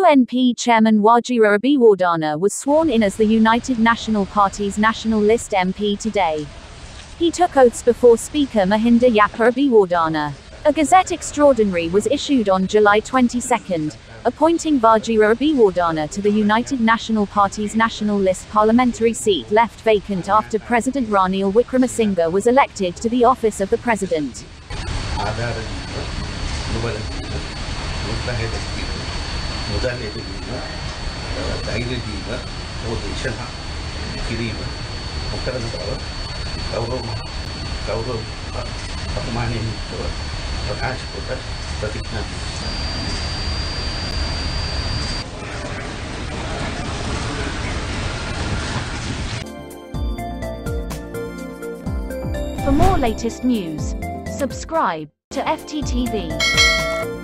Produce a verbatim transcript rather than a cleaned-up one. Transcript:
N P Chairman Vajira Abeywardena was sworn in as the United National Party's National List M P today. He took oaths before Speaker Mahinda Yapa Abeywardena. A Gazette Extraordinary was issued on July twenty-second, appointing Vajira Abeywardena to the United National Party's National List parliamentary seat left vacant after President Ranil Wickremesinghe was elected to the office of the President. For more latest news, subscribe to F T T V.